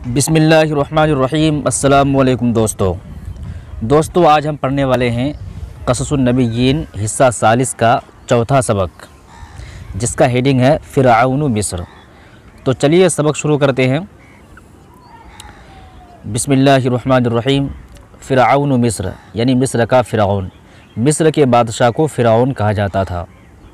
बिस्मिल्लाहिर्रहमानिर्रहीम। अस्सलामु अलैकुम दोस्तों, आज हम पढ़ने वाले हैं क़ससुन नबिय्यीन हिस्सा सालिस का चौथा सबक, जिसका हेडिंग है फ़िरऔन मिस्र। तो चलिए सबक शुरू करते हैं। बिस्मिल्लाहिर्रहमानिर्रहीम। फ़िरऔन मिस्र यानी मिस्र का फ़िरऔन, मिस्र के बादशाह को फ़िरऔन कहा जाता था।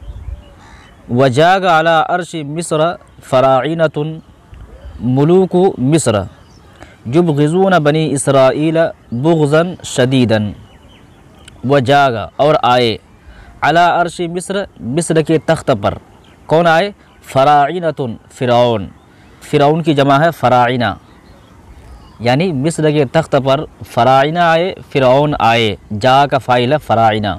वजाग अला अर्श मिस्र फ़राइनतुन मुलूकु मिस्र युबग़िज़ून बनी इसराईल बुग़्ज़न शदीदन। वजागा और आए, अला अर्श मिस्र मिस्र के तख्त पर। कौन आए? फ़राइनतुन फ़िरऔन, फ़िरऔन की जमा है फ़राइना, यानी मिस्र के तख्त पर फ़राइना आए, फ़िरऔन आए। जा का फ़ाइल है फ़राइना।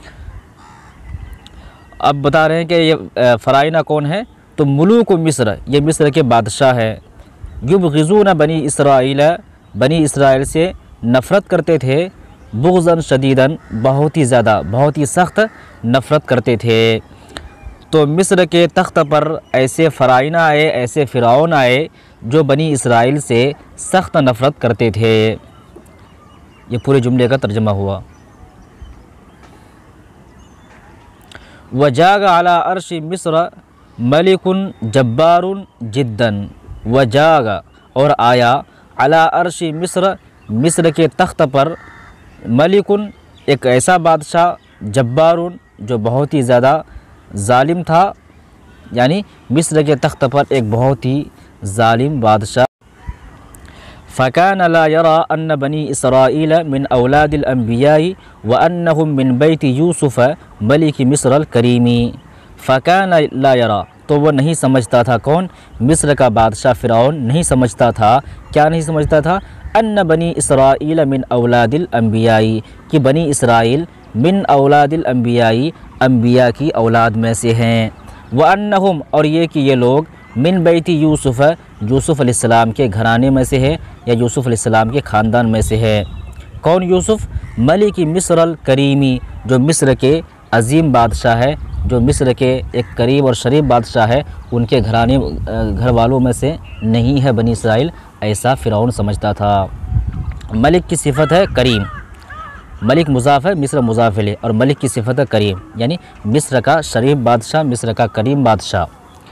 अब बता रहे हैं कि ये फ़राइना कौन है, तो मुलूक मिस्र, ये मिस्र के बादशाह है। युबग़िज़ून बनी इसराईल, बनी इसराइल से नफ़रत करते थे। बुग़्ज़न शदीदन, बहुत ही ज़्यादा, बहुत ही सख्त नफ़रत करते थे। तो मिस्र के तख्त पर ऐसे फ़राइना आए, ऐसे फ़िरऔन आए जो बनी इसराइल से सख्त नफ़रत करते थे। ये पूरे जुमले का तर्जुमा हुआ। वजाग अला अर्श मिस्र मलिकुन जब्बारुन जिद्दन। वजागा और आया, अला अर्श मिस्र मिस्र के तख्त पर, मलिकुन एक ऐसा बादशाह, जब्बारुन जो बहुत ही ज़्यादा ज़ालिम था, यानी मिस्र के तख्त पर एक बहुत ही ज़ालिम बादशाह। फ़कान ला यरा अन्न बनी इसराईल मिन औलादिल अंबियाई व अन्नहुम मिन बैत यूसुफ मलिक मिस्र करीमी। फ़कान ला यरा, तो वह नहीं समझता था। कौन? मिस्र का बादशाह फ़िरऔन नहीं समझता था। क्या नहीं समझता था? अन्न बनी इसराईल मिन औलादिल अंबियाई, कि बनी इसराइल मिन औलादिल अंबियाई, अंबिया की औलाद में से हैं। व अन्नहुम और ये कि ये लोग मिन बैती यूसुफ, यूसुफ अलैहिस्सलाम के घराने में से है, या यूसुफ अलैहिस्सलाम के ख़ानदान में से है। कौन यूसुफ? मलिक मिस्र करीमी, जो मिस्र के अजीम बादशाह है, जो मिस्र के एक करीब और शरीफ बादशाह है, उनके घर वालों में से नहीं है बनी इसराइल, ऐसा फ़िरऔन समझता था। मलिक की सिफत है करीम, मलिक मुज़ाफ़ है, मिस्र मुज़ाफ़ इलैह, और मलिक की सिफत है करीम, यानी मिस्र का शरीफ बादशाह, मिस्र का करीम बादशाह।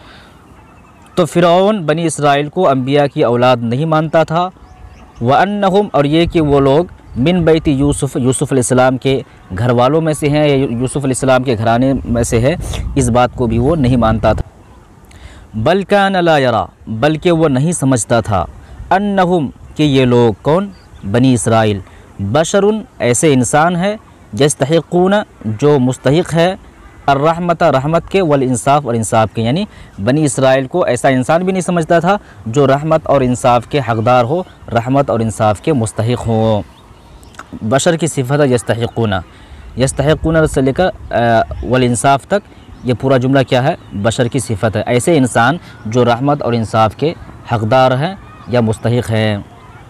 तो फ़िरऔन बनी इसराइल को अंबिया की औलाद नहीं मानता था। व अन्नहुम और ये कि वो लोग मिन बैती यूसुफ, यूसुफ अलैहिस्सलाम के घर वालों में से हैं, या यूसुफ अलैहिस्सलाम के घराने में से है, इस बात को भी वो नहीं मानता था। बल कान ला यरा, बल्कि वो नहीं समझता था, अन्नहुम कि ये लोग, कौन? बनी इसराइल, बशरुन ऐसे इंसान है, यस्तहिक़ून जो मुस्तहिक़ है, अर्रहमत रहमत के, वल इंसाफ़ और इंसाफ के, यानी बनी इसराइल को ऐसा इंसान भी नहीं समझता था जो रहमत और इंसाफ के हक़दार हो, रहमत और इंसाफ के मुस्तहिक़ हो। बशर की सिफत है यस्तहिक़ूना, यस्तहिक़ूना से लेकर वल इंसाफ तक, ये पूरा जुमला क्या है? बशर की सिफत है, ऐसे इंसान जो रहमत और इंसाफ के हक़दार हैं या मुस्तहिक़ हैं।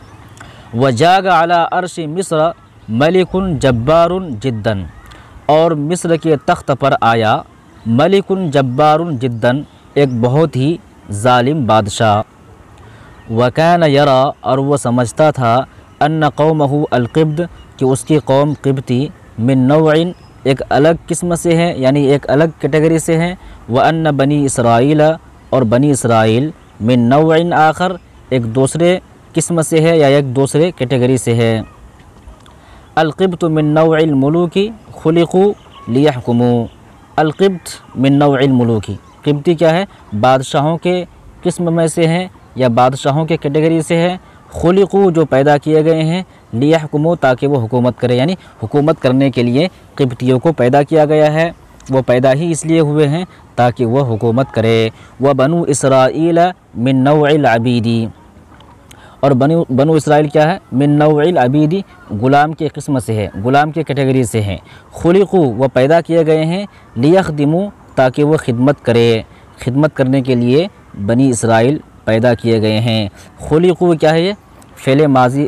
वजाग अला अर्श मिस्र मलिकुन जब्बारुन जिद्दन, और मिस्र के तख्त पर आया मलिकुन जब्बारुन जिद्दन, एक बहुत ही ज़ालिम बादशाह। वकान यरा और वह समझता था, अन्न कौमहु अलक़िब्द कि उसकी कौम क़िब्ती, मिन नौइन एक अलग किस्म से है, यानी एक अलग कैटेगरी से हैं। व अन्न बनी इसराइल और बनी इसराइल मिन नौइन आखर एक दूसरे किस्म से है, या एक दूसरे कैटेगरी से है। अलक़िब्त मिन नौइल मुलूकी खुलिक़ू लियहकुमू, अलक़िब्त मिन नौइल मुलूकी, क़िब्ती क्या है? बादशाहों के किस्म में से हैं, या बादशाहों के कैटेगरी से है। खुलिक़ू जो पैदा किए गए हैं, लियहकुमू ताकि वो हुकूमत करे, यानी हुकूमत करने के लिए क़िब्तियों को पैदा किया गया है। वो पैदा ही इसलिए हुए हैं ताकि वह हुकूमत करे। व बनु इसराइल मिन नौइल अबीदी, और बनु इसराइल क्या है? मिन नौइल अबीदी, ग़ुलाम के किस्म से है, ग़ुलाम के कैटेगरी से हैं। खुलिक़ू वो पैदा किए गए हैं, लियख़दिमू ताकि वो खिदमत करे, खिदमत करने के लिए बनी इसराइल पैदा किए गए हैं। खुलिक़ू क्या है? ये फ़ेल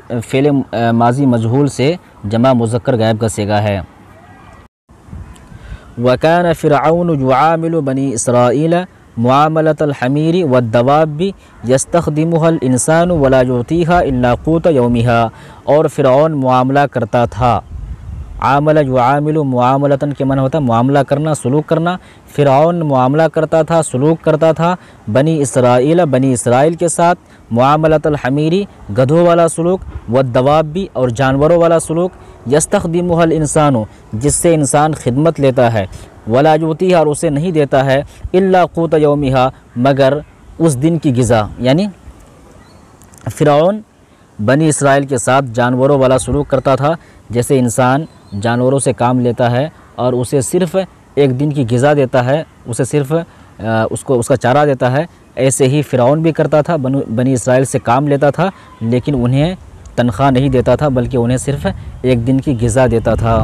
माजी मजहूल से जमा मुज़क्कर गायब का सीगा है। वकान फ़िरऔन युआमिलु बनी इसराइल मुआमलतल हमीरी वद्दवाबी यस्तखदिमुहल इंसानु वला युतीहा इल्ला क़ूत यौमिहा। और फ़िरऔन मुआमला करता था, आमल युआमिलु मुआमलतन के मन होता मुआमला करना, सलूक करना। फ़िरऔन मुआमला करता था, सलूक करता था बनी इसराइल के साथ, मुआमलतल हमीरी गधों वाला सलूक, वद्दवाबी और जानवरों वाला सलूक, यस्तखदिमुहल इंसानु जिससे इंसान खिदमत लेता है, वला युतीहा और उसे नहीं देता है, इल्ला क़ूत यौमिहा मगर उस दिन की ग़िज़ा। यानी फ़िरऔन बनी इसराइल के साथ जानवरों वाला सलूक करता था, जैसे इंसान जानवरों से काम लेता है और उसे सिर्फ़ एक दिन की ग़िज़ा देता है, उसे सिर्फ़ उसका चारा देता है, ऐसे ही फ़िरऔन भी करता था। बनी इसराइल से काम लेता था लेकिन उन्हें तनख्वाह नहीं देता था, बल्कि उन्हें सिर्फ़ एक दिन की ग़िज़ा देता था।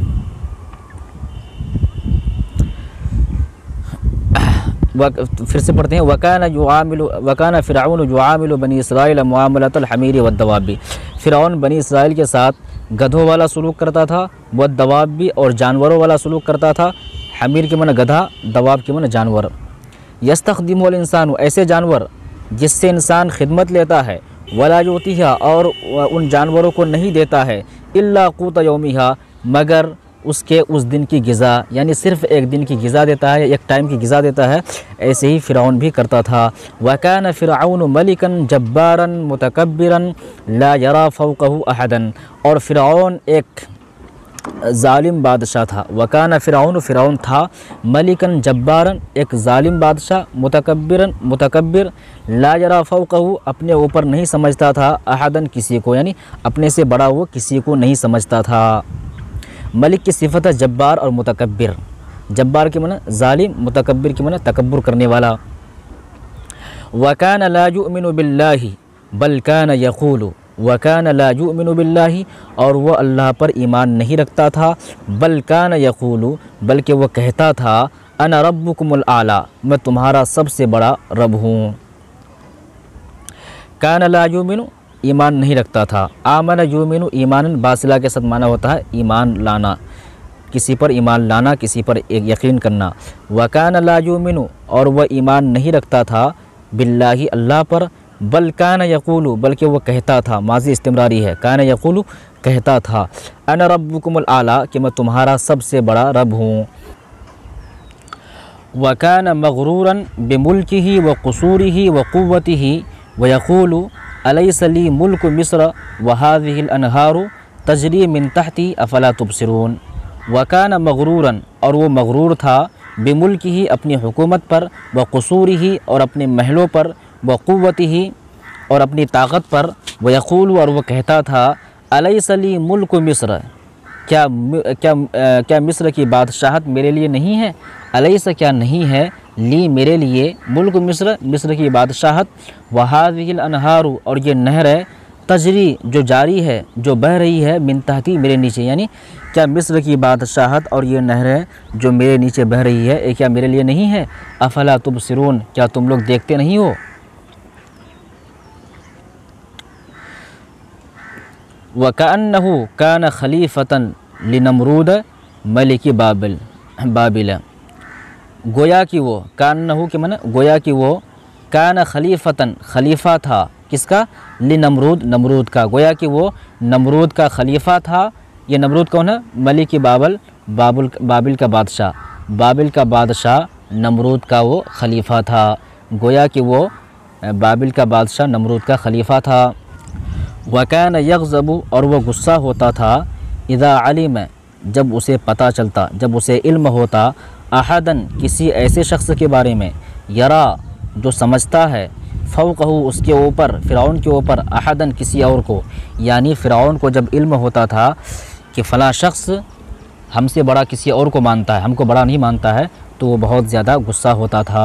फिर से पढ़ते हैं, वकाना फ़िरऔन युआमिलु बनी इसराइल मुआमलतल हमीरी वद्दवाबी। फ़िरऔन बनी इसराइल के साथ गधों वाला सलूक करता था, वद्दवाबी और जानवरों वाला सलूक करता था। हमीर के मन गधा, दवाब के मन जानवर। यस्तखदिमुल इंसानु ऐसे जानवर जिससे इंसान खिदमत लेता है, वला युतीहा और उन जानवरों को नहीं देता है, इल्ला क़ूत यौमिहा मगर उसके उस दिन की ग़िज़ा, यानी सिर्फ़ एक दिन की ग़िज़ा देता है, एक टाइम की ग़िज़ा देता है। ऐसे ही फ़िरऔन भी करता था। वकान फ़िरऔन मलिकन जब्बारन मुतकब्बिरन ला यरा फ़ौक़हु अहदन। और फ़िरऔन एक ज़ालिम बादशाह था। वकान फ़िरऔन था मलिकन जब्बारन एक ज़ालिम बादशाह, मुतकब्बिर ला यरा फ़ौक़हु अपने ऊपर नहीं समझता था, अहदन किसी को, यानी अपने से बड़ा वो किसी को नहीं समझता था। मलिक की सिफ़त है जब्बार और मुतकब्बिर। जब्बार के माने ज़ालिम, मुतकब्बिर के माने तकब्बुर करने वाला। वकान ला युमिनु बिल्लाहि बल कान यक़ूलु, वकान ला युमिनु बिल्लाहि और वह अल्लाह पर ईमान नहीं रखता था, बल कान यक़ूलु बल्कि वह कहता था, अना रब्बुकुमुल आला मैं तुम्हारा सबसे बड़ा रब हूँ। कान ला युमिनु ईमान नहीं रखता था, आमन युमिनु ईमानन बासिला के साथ माना होता है ईमान लाना, किसी पर ईमान लाना, किसी पर एक यकीन करना। वकान ला युमिनु और वह ईमान नहीं रखता था बिल्लाही अल्लाह पर, बल कान यक़ूलु बल्कि वह कहता था, माजी इस्तिमरारी है, कान यक़ूलु कहता था, अना रब्बुकुमुल आला कि मैं तुम्हारा सबसे बड़ा रब हूँ। वकान मग़रूरन बिमुल्किही व क़ुसूरिही व क़ुव्वतिही व यक़ूलु अलैसा ली मुल्क मिस्र व हाज़िहिल अनहारु तजरी मिन तहती अफला तुबसिरून। वकान मग़रूरन और वो मग़रूर था, बिमुल्किही अपनी हुकूमत पर, व क़ुसूरिही और अपने महलों पर, व क़ुव्वतिही और अपनी ताकत पर, व यक़ूलु और वह कहता था, अलैसा ली मुल्क मिस्र क्या मिस्र की बादशाहत मेरे लिए नहीं है, अलैसा क्या नहीं है, ली मेरे लिए, मुल्क मिस्र की बादशाहत, व हाज़िहिल अनहारु और ये नहर है, तजरी जो जारी है, जो बह रही है, मिन तहती मेरे नीचे, यानी क्या मिस्र की बादशाहत और ये नहर है जो मेरे नीचे बह रही है, ये क्या मेरे लिए नहीं है, अफला तुबसिरून क्या तुम लोग देखते नहीं हो। वकअन्नहु कान खलीफतन लिनमरूद मलिकी बाबिल गोया कि वो, कान्नहु के माने गोया कि वो, कान खलीफतन खलीफा था, किसका, नमरूद का, गोया कि वो नमरूद का खलीफा था। ये नमरूद कौन है, मलिकी बाबिल का बादशाह, बाबिल का बादशाह नमरूद का वो खलीफा था। गोया कि वो बाबिल का बादशाह नमरूद का खलीफा था। वकान यग़ज़बु और वह गुस्सा होता था, इज़ा अलिम जब उसे पता चलता, जब उसे इल्म होता, अहदन किसी ऐसे शख्स के बारे में, यरा जो समझता है, फ़ौक़हु उसके ऊपर, फ़िरऔन के ऊपर, अहदन किसी और को, यानी फ़िरऔन को जब इल्म होता था कि फ़लाँ शख्स हमसे बड़ा किसी और को मानता है, हमको बड़ा नहीं मानता है, तो वो बहुत ज़्यादा गुस्सा होता था।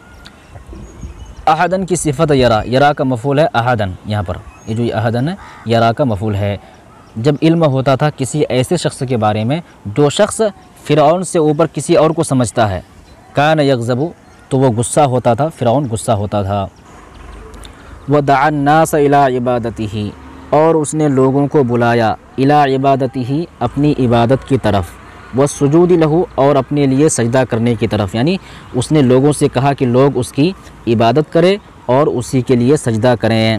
अहदन की सिफ़त यरा का मफ़ूल है अहदन, यहाँ पर ये जो अहदन है यरा का मफ़ूल है। जब इल्म होता था किसी ऐसे शख्स के बारे में जो शख्स फ़िरऔन से ऊपर किसी और को समझता है, कान यग़ज़बु तो वो गुस्सा होता था, फ़िरऔन गुस्सा होता था। व दअन नास इला इबादतिही और उसने लोगों को बुलाया, इला इबादतिही अपनी इबादत की तरफ, व सुजूद लहू और अपने लिए सजदा करने की तरफ, यानी उसने लोगों से कहा कि लोग उसकी इबादत करें और उसी के लिए सजदा करें।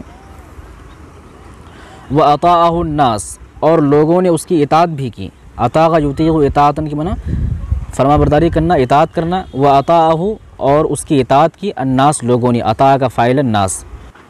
व अताअहु नास और लोगों ने उसकी इताअत भी की। अताअ युतीअ इताअतन की माना फरमाबरदारी करना, इताअत करना। व अताअहु और उसकी इताअत की अन्नास लोगों ने, अताअ का फ़ाइल अन्नास।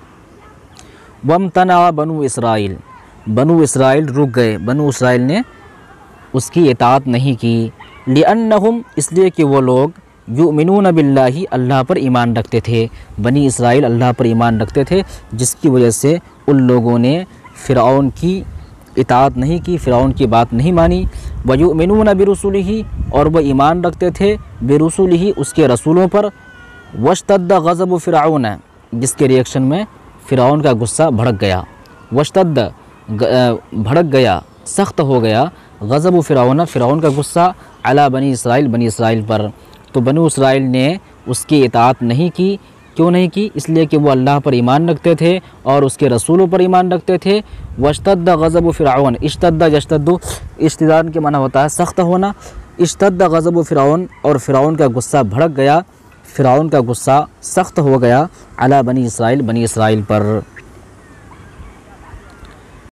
वमतना बनु इसराइल, बनु इसराइल रुक गए, बनु इसराइल ने उसकी इताअत नहीं की। लिअन्नहुम इसलिए कि वो लोग युमिनून बिल्लाही अल्लाह पर ईमान रखते थे, बनी इसराइल अल्लाह पर ईमान रखते थे, जिसकी वजह से उन लोगों ने फ़िरऔन की इताअत नहीं की, फ़िरऔन की बात नहीं मानी। व युमिनून बिरुसुलिही और वह ईमान रखते थे बिरुसुलिही उसके रसूलों पर। वश्तद्द गज़ब फ़िरऔन जिसके रिएक्शन में फ़िरऔन का गुस्सा भड़क गया। वश्तद्द भड़क गया, सख्त हो गया। गज़ब फ़िरऔन फ़िरऔन का गुस्सा अला बनी इसराइल पर। तो बनु इसराइल ने उसकी इताअत नहीं की। क्यों नहीं की? इसलिए कि वो अल्लाह पर ईमान रखते थे और उसके रसूलों पर ईमान रखते थे। वश्तद्द गज़ब फ़िरऔन, इश्तद्द यश्तद्दु इश्तिदाद के माना होता है सख्त होना। इश्तद्द गज़ब फ़िरऔन और फ़िरऔन का गुस्सा भड़क गया, फ़िरऔन का गुस्सा सख्त हो गया अला बनी इसराइल पर।